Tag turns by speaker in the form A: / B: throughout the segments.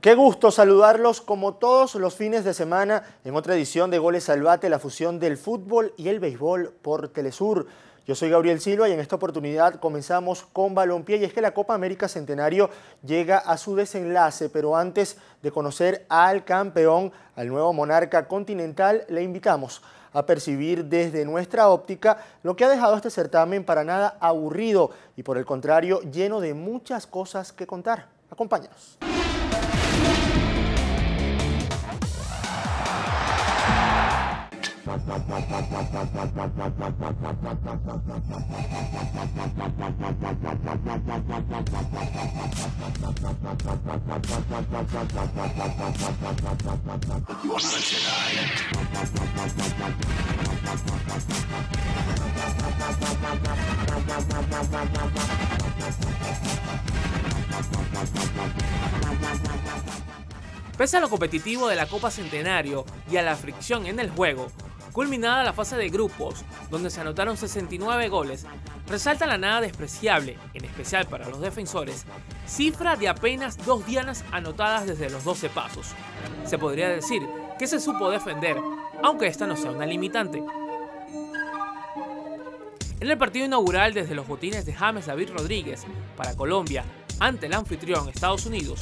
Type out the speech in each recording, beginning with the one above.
A: Qué gusto saludarlos como todos los fines de semana en otra edición de Goles al Bate, la fusión del fútbol y el béisbol por Telesur. Yo soy Gabriel Silva y en esta oportunidad comenzamos con balompié, y es que la Copa América Centenario llega a su desenlace, pero antes de conocer al campeón, al nuevo monarca continental, le invitamos a percibir desde nuestra óptica lo que ha dejado este certamen para nada aburrido y por el contrario lleno de muchas cosas que contar. Acompáñanos.
B: Pese a lo competitivo de la Copa Centenario y a la fricción en el juego, culminada la fase de grupos, donde se anotaron 69 goles, resalta la nada despreciable, en especial para los defensores, cifra de apenas 2 dianas anotadas desde los 12 pasos. Se podría decir que se supo defender, aunque esta no sea una limitante. En el partido inaugural desde los botines de James David Rodríguez para Colombia, ante el anfitrión Estados Unidos,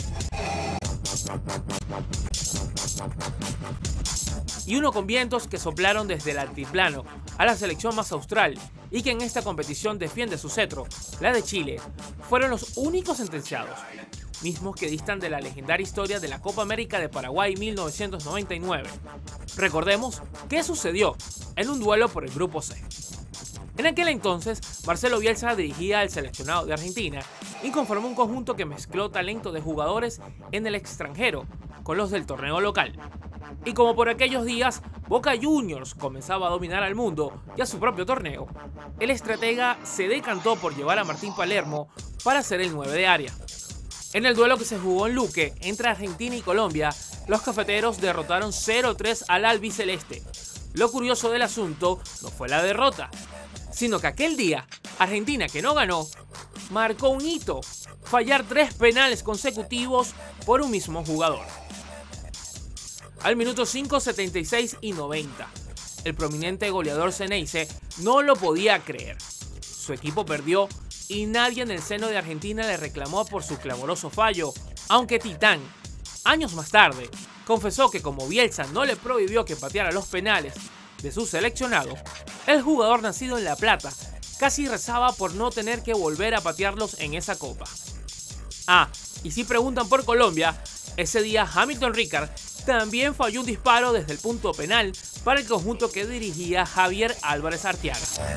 B: y uno con vientos que soplaron desde el altiplano a la selección más austral y que en esta competición defiende su cetro, la de Chile, fueron los únicos sentenciados, mismos que distan de la legendaria historia de la Copa América de Paraguay 1999. Recordemos qué sucedió en un duelo por el Grupo C. En aquel entonces, Marcelo Bielsa dirigía al seleccionado de Argentina y conformó un conjunto que mezcló talento de jugadores en el extranjero con los del torneo local. Y como por aquellos días, Boca Juniors comenzaba a dominar al mundo y a su propio torneo, el estratega se decantó por llevar a Martín Palermo para ser el 9 de área. En el duelo que se jugó en Luque entre Argentina y Colombia, los cafeteros derrotaron 0-3 al albiceleste. Lo curioso del asunto no fue la derrota, sino que aquel día, Argentina, que no ganó, marcó un hito: fallar 3 penales consecutivos por un mismo jugador. Al minuto 5, 76 y 90, el prominente goleador Ceneice no lo podía creer. Su equipo perdió y nadie en el seno de Argentina le reclamó por su clamoroso fallo, aunque Titán, años más tarde, confesó que como Bielsa no le prohibió que pateara los penales de su seleccionado, el jugador nacido en La Plata casi rezaba por no tener que volver a patearlos en esa copa. Ah, y si preguntan por Colombia, ese día Hamilton Ricard también falló un disparo desde el punto penal para el conjunto que dirigía Javier Álvarez Arteaga.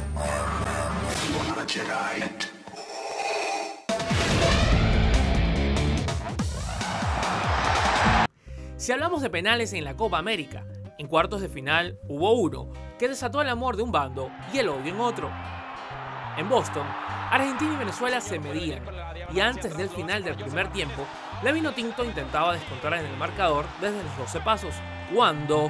B: Si hablamos de penales en la Copa América, en cuartos de final hubo uno que desató el amor de un bando y el odio en otro. En Boston, Argentina y Venezuela se medían, y antes del final del primer tiempo, la Vinotinto intentaba descontar en el marcador desde los 12 pasos, cuando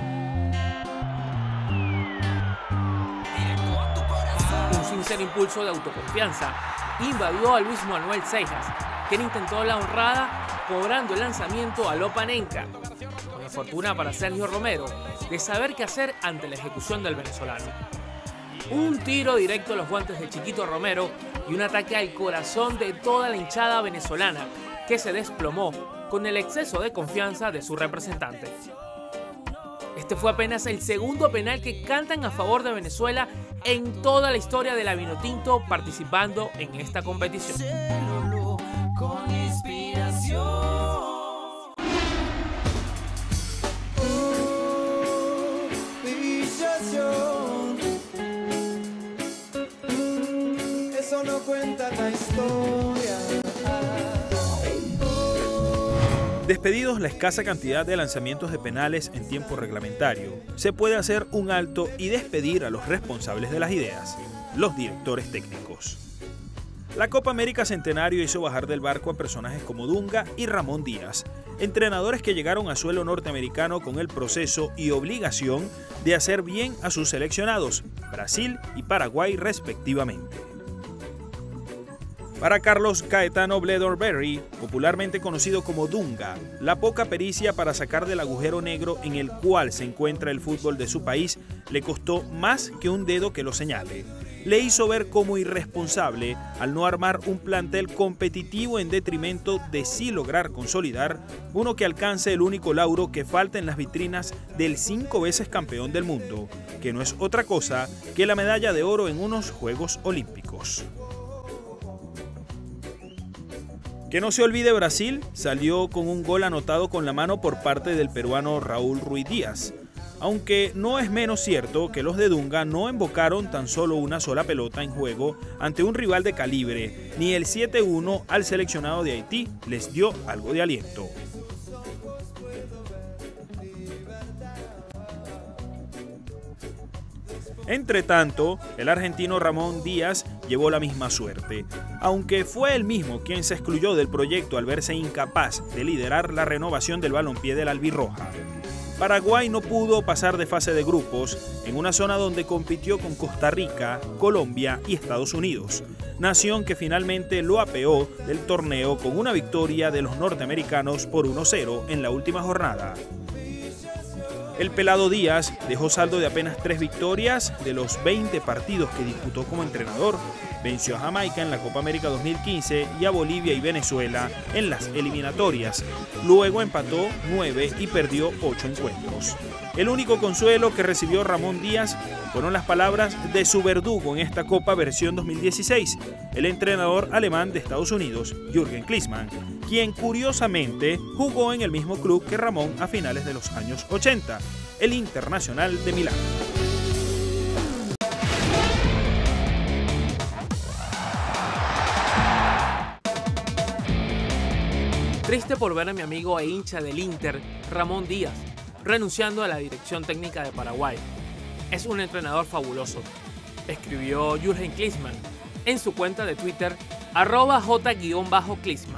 B: un sincero impulso de autoconfianza invadió a Luis Manuel Seijas, quien intentó la honrada cobrando el lanzamiento a Lopanenka, con la fortuna para Sergio Romero de saber qué hacer ante la ejecución del venezolano. Un tiro directo a los guantes de Chiquito Romero y un ataque al corazón de toda la hinchada venezolana, que se desplomó con el exceso de confianza de su representante. Este fue apenas el segundo penal que cantan a favor de Venezuela en toda la historia de la Vinotinto participando en esta competición.
C: Eso no cuenta la historia.
D: Despedidos la escasa cantidad de lanzamientos de penales en tiempo reglamentario, se puede hacer un alto y despedir a los responsables de las ideas, los directores técnicos. La Copa América Centenario hizo bajar del barco a personajes como Dunga y Ramón Díaz, entrenadores que llegaron a suelo norteamericano con el proceso y obligación de hacer bien a sus seleccionados, Brasil y Paraguay respectivamente. Para Carlos Caetano Bledorberry, popularmente conocido como Dunga, la poca pericia para sacar del agujero negro en el cual se encuentra el fútbol de su país le costó más que un dedo que lo señale. Le hizo ver como irresponsable al no armar un plantel competitivo en detrimento de sí lograr consolidar uno que alcance el único lauro que falta en las vitrinas del 5 veces campeón del mundo, que no es otra cosa que la medalla de oro en unos Juegos Olímpicos. Que no se olvide, Brasil salió con un gol anotado con la mano por parte del peruano Raúl Ruiz Díaz, aunque no es menos cierto que los de Dunga no embocaron tan solo una sola pelota en juego ante un rival de calibre, ni el 7-1 al seleccionado de Haití les dio algo de aliento. Entre tanto, el argentino Ramón Díaz llevó la misma suerte, aunque fue él mismo quien se excluyó del proyecto al verse incapaz de liderar la renovación del balompié del albirroja. Paraguay no pudo pasar de fase de grupos en una zona donde compitió con Costa Rica, Colombia y Estados Unidos, nación que finalmente lo apeó del torneo con una victoria de los norteamericanos por 1-0 en la última jornada. El pelado Díaz dejó saldo de apenas 3 victorias de los 20 partidos que disputó como entrenador. Venció a Jamaica en la Copa América 2015 y a Bolivia y Venezuela en las eliminatorias. Luego empató 9 y perdió 8 encuentros. El único consuelo que recibió Ramón Díaz fueron las palabras de su verdugo en esta Copa versión 2016, el entrenador alemán de Estados Unidos, Jürgen Klinsmann, quien curiosamente jugó en el mismo club que Ramón a finales de los años 80, el Internacional de Milán.
B: Triste por ver a mi amigo e hincha del Inter, Ramón Díaz, renunciando a la dirección técnica de Paraguay. Es un entrenador fabuloso, escribió Jürgen Klinsmann en su cuenta de Twitter, @j_Klinsmann.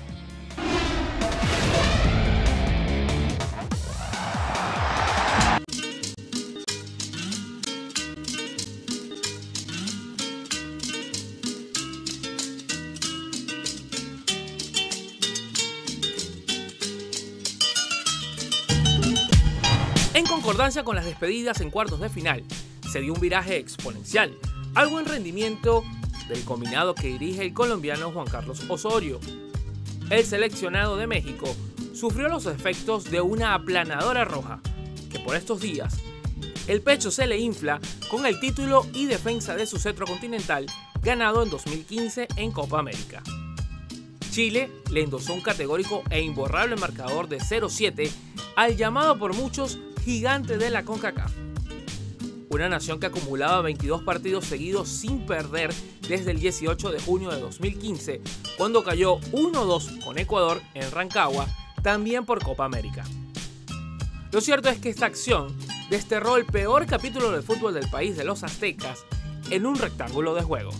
B: En concordancia con las despedidas en cuartos de final, se dio un viraje exponencial al buen rendimiento del combinado que dirige el colombiano Juan Carlos Osorio. El seleccionado de México sufrió los efectos de una aplanadora roja, que por estos días el pecho se le infla con el título y defensa de su cetro continental ganado en 2015 en Copa América. Chile le endosó un categórico e imborrable marcador de 0-7 al llamado por muchos gigante de la CONCACAF. Una nación que acumulaba 22 partidos seguidos sin perder desde el 18 de junio de 2015, cuando cayó 1-2 con Ecuador en Rancagua, también por Copa América. Lo cierto es que esta acción desterró el peor capítulo del fútbol del país de los aztecas en un rectángulo de juego.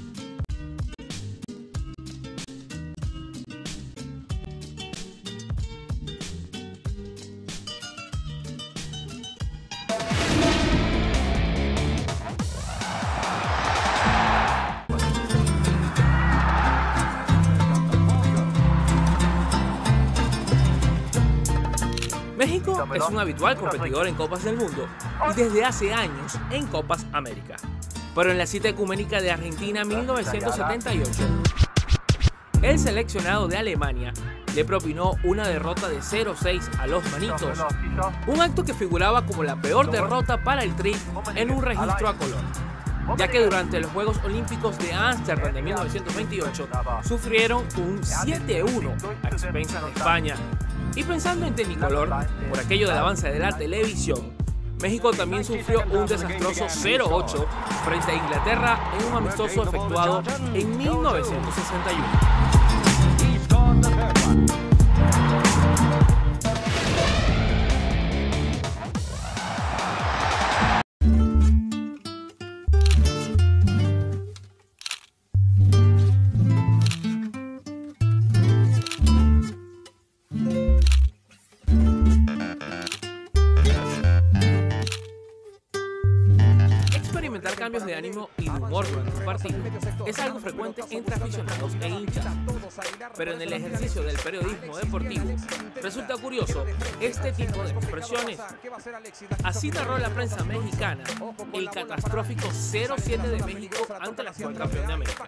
B: México es un habitual competidor en Copas del Mundo y desde hace años en Copas América. Pero en la cita ecuménica de Argentina 1978, el seleccionado de Alemania le propinó una derrota de 0-6 a los manitos, un acto que figuraba como la peor derrota para el Tri en un registro a color, ya que durante los Juegos Olímpicos de Ámsterdam de 1928 sufrieron un 7-1 a expensas de España. Y pensando en Tecnicolor, por aquello del avance de la televisión, México también sufrió un desastroso 0-8 frente a Inglaterra en un amistoso efectuado en 1961. Cambios de ánimo y de humor durante un partido es algo frecuente entre aficionados e hinchas. Pero en el ejercicio del periodismo deportivo resulta curioso este tipo de expresiones. Así narró la prensa mexicana el catastrófico 0-7 de México ante el actual campeón de América.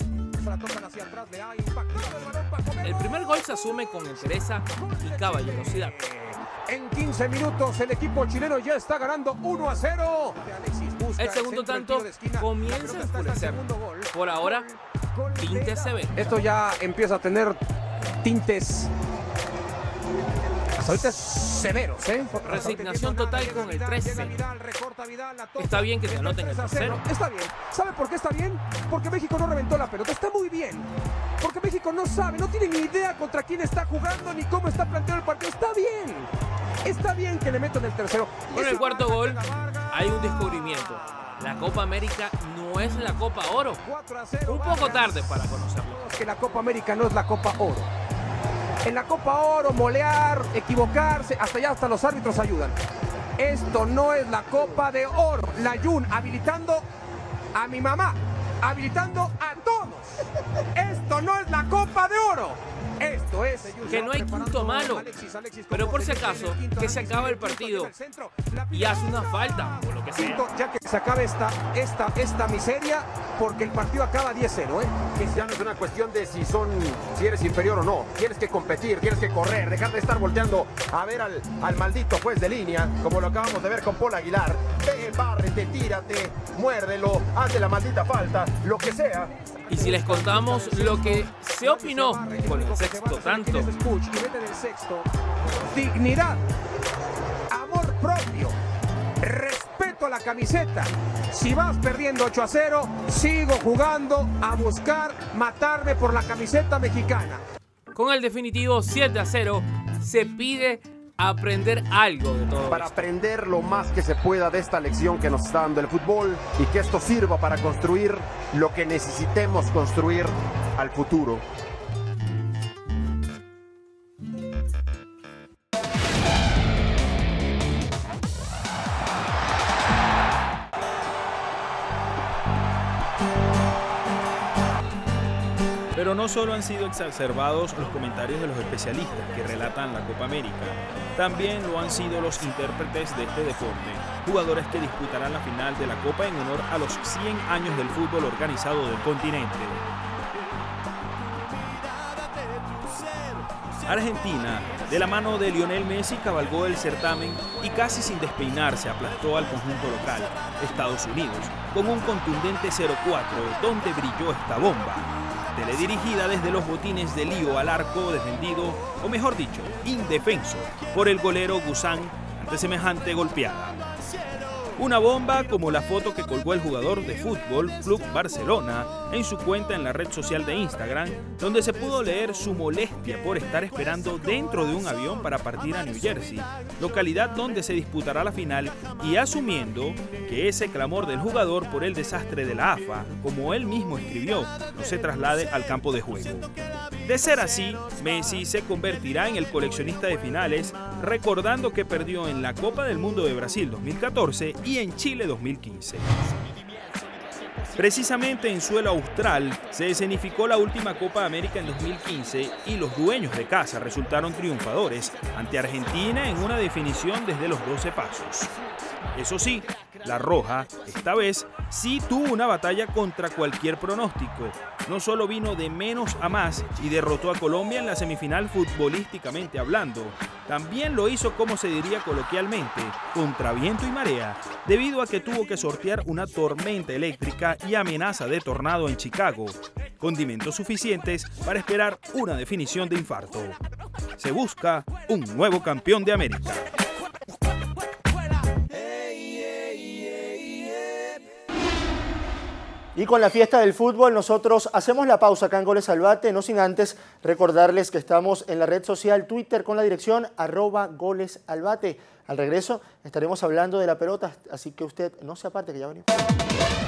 B: El primer gol se asume con entereza y caballerosidad.
E: En 15 minutos el equipo chileno ya está ganando 1-0.
B: El segundo tanto comienza a enfurecer. Por ahora, tintes se ven.
E: Esto ya empieza a tener tintes hasta ahorita severos, ¿eh?
B: Resignación total con el 3-0. Está bien que te anoten el tercero.
E: Está bien. ¿Sabe por qué está bien? Porque México no reventó la pelota. Está muy bien. Porque México no sabe, no tiene ni idea contra quién está jugando ni cómo está planteado el partido. Está bien. Está bien que le metan el tercero.
B: Con el cuarto gol hay un descubrimiento. La Copa América no es la Copa Oro. Un poco tarde para conocerlo.
E: Que la Copa América no es la Copa Oro. En la Copa Oro, molear, equivocarse, hasta los árbitros ayudan. Esto no es la Copa de Oro. La Jun habilitando a mi mamá, habilitando a todos. Esto no es la Copa de Oro. Esto es
B: que no hay quinto malo, pero por si acaso que se acaba el partido y hace una falta o lo que sea.
E: Ya que se acabe esta miseria, porque el partido acaba 10-0,
F: Que ya no es una cuestión de si eres inferior o no. Tienes que competir, tienes que correr, dejar de estar volteando a ver al maldito juez de línea, como lo acabamos de ver con Paul Aguilar. Ve, bárrete, tírate, muérdelo, hazle la maldita falta, lo que sea.
B: Y si les contamos lo que se opinó con el sexto tanto.
E: Dignidad, amor propio, respeto a la camiseta. Si vas perdiendo 8-0, sigo jugando a buscar matarme por la camiseta mexicana.
B: Con el definitivo 7-0 se pide aprender algo de todo
F: para
B: esto.
F: Aprender lo más que se pueda de esta lección que nos está dando el fútbol y que esto sirva para construir lo que necesitemos construir al futuro.
D: Pero no solo han sido exacerbados los comentarios de los especialistas que relatan la Copa América, también lo han sido los intérpretes de este deporte, jugadores que disputarán la final de la Copa en honor a los 100 años del fútbol organizado del continente. Argentina, de la mano de Lionel Messi, cabalgó el certamen y casi sin despeinarse aplastó al conjunto local, Estados Unidos, con un contundente 0-4 donde brilló esta bomba. Teledirigida desde los botines de Lío al arco, defendido, o mejor dicho, indefenso, por el golero Guzán ante semejante golpeada. Una bomba como la foto que colgó el jugador de fútbol Club Barcelona en su cuenta en la red social de Instagram, donde se pudo leer su molestia por estar esperando dentro de un avión para partir a New Jersey, localidad donde se disputará la final, y asumiendo que ese clamor del jugador por el desastre de la AFA, como él mismo escribió, no se traslade al campo de juego. De ser así, Messi se convertirá en el coleccionista de finales, recordando que perdió en la Copa del Mundo de Brasil 2014 y en Chile 2015. Precisamente en suelo austral se escenificó la última Copa América en 2015 y los dueños de casa resultaron triunfadores ante Argentina en una definición desde los 12 pasos. Eso sí, la Roja, esta vez, sí tuvo una batalla contra cualquier pronóstico. No solo vino de menos a más y derrotó a Colombia en la semifinal futbolísticamente hablando, también lo hizo, como se diría coloquialmente, contra viento y marea, debido a que tuvo que sortear una tormenta eléctrica y amenaza de tornado en Chicago, condimentos suficientes para esperar una definición de infarto. Se busca un nuevo campeón de América.
A: Y con la fiesta del fútbol nosotros hacemos la pausa acá en Goles al Bate, no sin antes recordarles que estamos en la red social Twitter con la dirección @golesalbate. Al regreso estaremos hablando de la pelota, así que usted no se aparte que ya venimos.